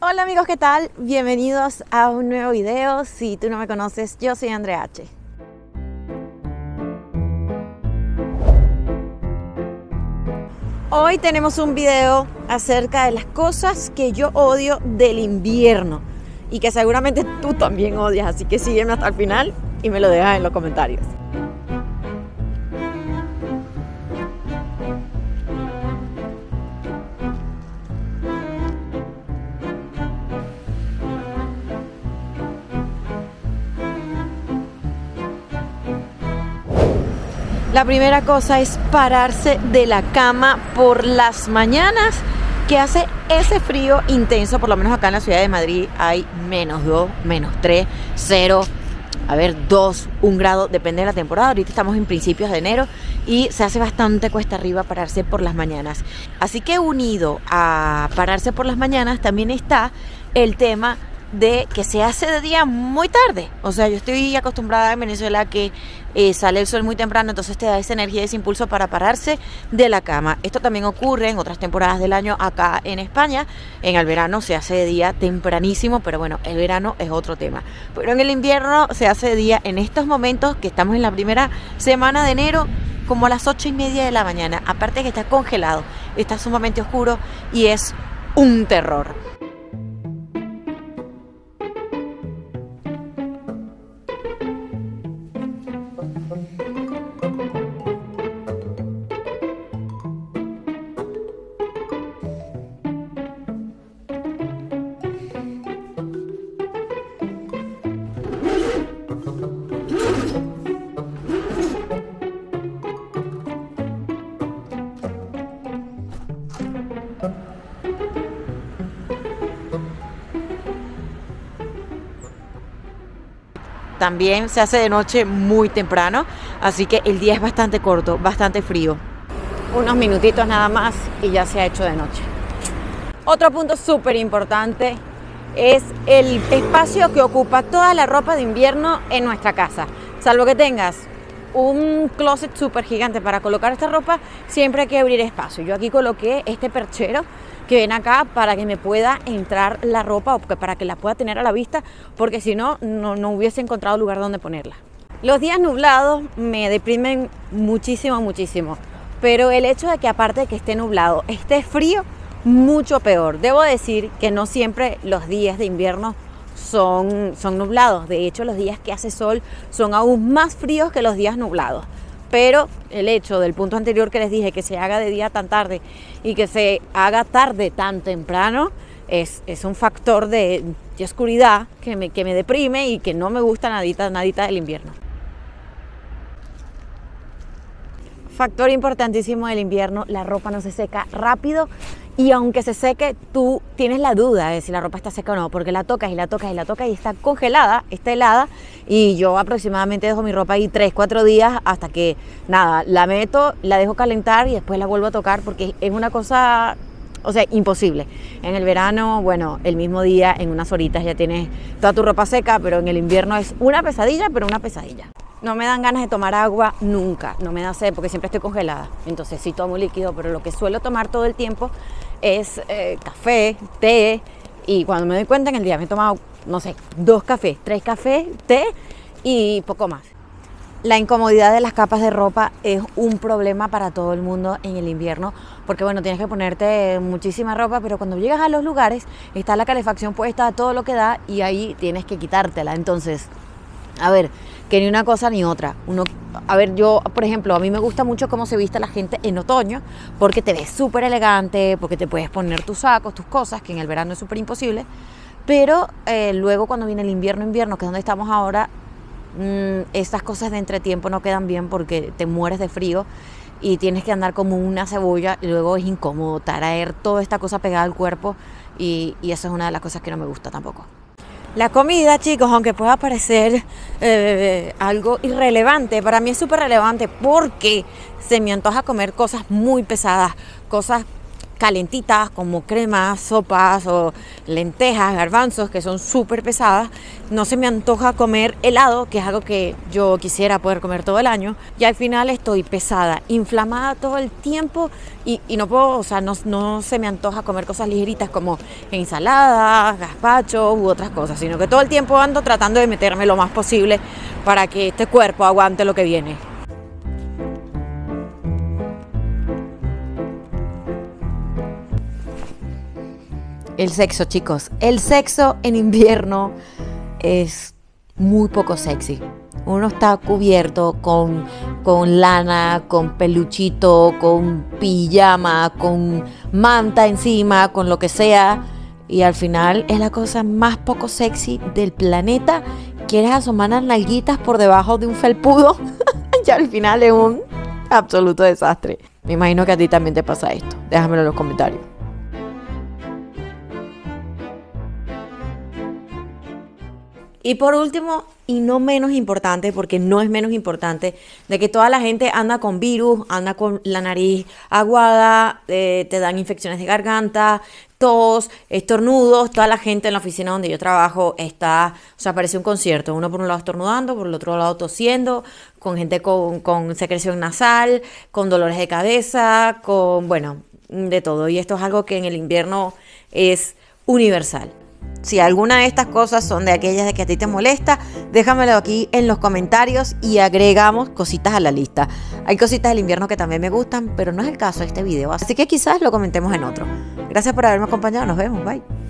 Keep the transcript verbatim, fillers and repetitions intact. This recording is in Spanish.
Hola amigos, ¿qué tal? Bienvenidos a un nuevo video. Si tú no me conoces, yo soy Andrea H. Hoy tenemos un video acerca de las cosas que yo odio del invierno y que seguramente tú también odias, así que sígueme hasta el final y me lo dejas en los comentarios. La primera cosa es pararse de la cama por las mañanas, que hace ese frío intenso. Por lo menos acá en la ciudad de Madrid hay menos dos, menos tres, cero, a ver, dos, un grado, depende de la temporada. Ahorita estamos en principios de enero y se hace bastante cuesta arriba pararse por las mañanas. Así que unido a pararse por las mañanas también está el tema de que se hace de día muy tarde. O sea, yo estoy acostumbrada en Venezuela que eh, sale el sol muy temprano, entonces te da esa energía y ese impulso para pararse de la cama. Esto también ocurre en otras temporadas del año acá en España. En el verano se hace de día tempranísimo, pero bueno, el verano es otro tema. Pero en el invierno se hace de día en estos momentos que estamos en la primera semana de enero, como a las ocho y media de la mañana. Aparte que está congelado, está sumamente oscuro y es un terror. También se hace de noche muy temprano, así que el día es bastante corto, bastante frío. Unos minutitos nada más y ya se ha hecho de noche. Otro punto súper importante es el espacio que ocupa toda la ropa de invierno en nuestra casa. Salvo que tengas un closet súper gigante para colocar esta ropa, siempre hay que abrir espacio. Yo aquí coloqué este perchero que ven acá para que me pueda entrar la ropa o para que la pueda tener a la vista, porque si no, no, no hubiese encontrado lugar donde ponerla. Los días nublados me deprimen muchísimo, muchísimo, pero el hecho de que aparte de que esté nublado, esté frío, mucho peor. Debo decir que no siempre los días de invierno son, son nublados. De hecho, los días que hace sol son aún más fríos que los días nublados. Pero el hecho del punto anterior que les dije, que se haga de día tan tarde y que se haga tarde tan temprano, es, es un factor de, de oscuridad que me, que me deprime y que no me gusta nadita, nadita del invierno. Factor importantísimo del invierno, la ropa no se seca rápido y aunque se seque, tú tienes la duda de si la ropa está seca o no, porque la tocas y la tocas y la tocas y está congelada, está helada, y yo aproximadamente dejo mi ropa ahí tres, cuatro días hasta que, nada, la meto, la dejo calentar y después la vuelvo a tocar porque es una cosa, o sea, imposible. En el verano, bueno, el mismo día, en unas horitas ya tienes toda tu ropa seca, pero en el invierno es una pesadilla, pero una pesadilla. No me dan ganas de tomar agua nunca, no me da sed porque siempre estoy congelada, entonces sí tomo líquido, pero lo que suelo tomar todo el tiempo es eh, café, té, y cuando me doy cuenta en el día me he tomado, no sé, dos cafés, tres cafés, té y poco más. La incomodidad de las capas de ropa es un problema para todo el mundo en el invierno, porque bueno, tienes que ponerte muchísima ropa, pero cuando llegas a los lugares está la calefacción puesta a todo lo que da y ahí tienes que quitártela, entonces, a ver, que ni una cosa ni otra. Uno, a ver, yo, por ejemplo, a mí me gusta mucho cómo se viste la gente en otoño, porque te ves súper elegante, porque te puedes poner tus sacos, tus cosas, que en el verano es súper imposible, pero eh, luego cuando viene el invierno, invierno, que es donde estamos ahora, mmm, estas cosas de entretiempo no quedan bien porque te mueres de frío y tienes que andar como una cebolla y luego es incómodo traer toda esta cosa pegada al cuerpo y, y eso es una de las cosas que no me gusta tampoco. La comida, chicos, aunque pueda parecer eh, algo irrelevante, para mí es súper relevante porque se me antoja comer cosas muy pesadas, cosas calentitas como cremas, sopas o lentejas, garbanzos, que son súper pesadas. No se me antoja comer helado, que es algo que yo quisiera poder comer todo el año, y al final estoy pesada, inflamada todo el tiempo y, y no puedo, o sea, no, no se me antoja comer cosas ligeritas como ensaladas, gazpacho u otras cosas, sino que todo el tiempo ando tratando de meterme lo más posible para que este cuerpo aguante lo que viene. El sexo, chicos. El sexo en invierno es muy poco sexy. Uno está cubierto con, con lana, con peluchito, con pijama, con manta encima, con lo que sea. Y al final es la cosa más poco sexy del planeta. ¿Quieres asomar las nalguitas por debajo de un felpudo? Y al final es un absoluto desastre. Me imagino que a ti también te pasa esto. Déjamelo en los comentarios. Y por último, y no menos importante, porque no es menos importante, de que toda la gente anda con virus, anda con la nariz aguada, eh, te dan infecciones de garganta, tos, estornudos. Toda la gente en la oficina donde yo trabajo está, o sea, parece un concierto. Uno por un lado estornudando, por el otro lado tosiendo, con gente con, con secreción nasal, con dolores de cabeza, con, bueno, de todo. Y esto es algo que en el invierno es universal. Si alguna de estas cosas son de aquellas de que a ti te molesta, déjamelo aquí en los comentarios y agregamos cositas a la lista. Hay cositas del invierno que también me gustan, pero no es el caso de este video, así que quizás lo comentemos en otro. Gracias por haberme acompañado, nos vemos, bye.